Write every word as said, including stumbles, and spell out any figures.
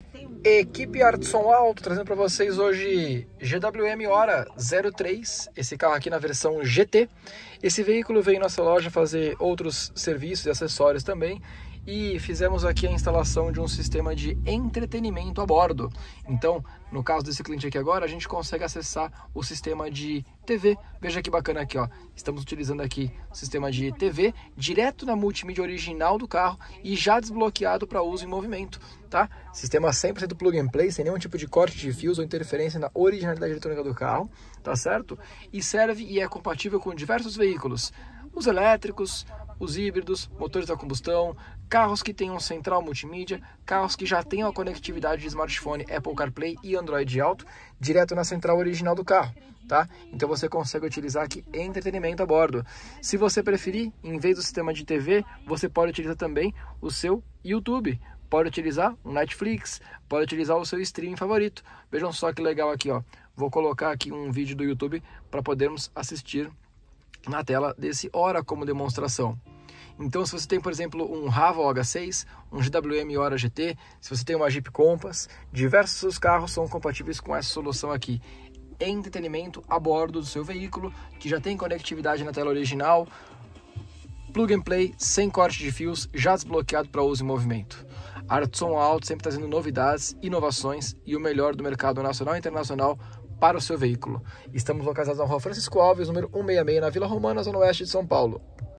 Equipe Arte Som Alto, trazendo para vocês hoje G W M Hora zero três, esse carro aqui na versão G T. Esse veículo veio em nossa loja fazer outros serviços e acessórios também, e fizemos aqui a instalação de um sistema de entretenimento a bordo. Então, no caso desse cliente aqui agora, a gente consegue acessar o sistema de T V. Veja que bacana aqui, ó. Estamos utilizando aqui o sistema de T V direto na multimídia original do carro e já desbloqueado para uso em movimento, tá? Sistema cem por cento plug and play, sem nenhum tipo de corte de fios ou interferência na originalidade eletrônica do carro, tá certo? E serve e é compatível com diversos veículos, os elétricos, os híbridos, motores a combustão, carros que tenham central multimídia, carros que já tenham a conectividade de smartphone, Apple CarPlay e Android Auto direto na central original do carro, tá? Então você consegue utilizar aqui entretenimento a bordo. Se você preferir, em vez do sistema de T V, você pode utilizar também o seu YouTube. Pode utilizar um Netflix, pode utilizar o seu streaming favorito. Vejam só que legal aqui, ó. Vou colocar aqui um vídeo do YouTube para podermos assistir na tela desse Hora como demonstração. Então, se você tem, por exemplo, um Rava O H seis, um G W M Hora G T, se você tem uma Jeep Compass, diversos carros são compatíveis com essa solução aqui. Entretenimento a bordo do seu veículo, que já tem conectividade na tela original, plug and play, sem corte de fios, já desbloqueado para uso em movimento. Arte Som Alto sempre trazendo novidades, inovações e o melhor do mercado nacional e internacional para o seu veículo. Estamos localizados na Rua Francisco Alves, número cento e sessenta e seis, na Vila Romana, zona oeste de São Paulo.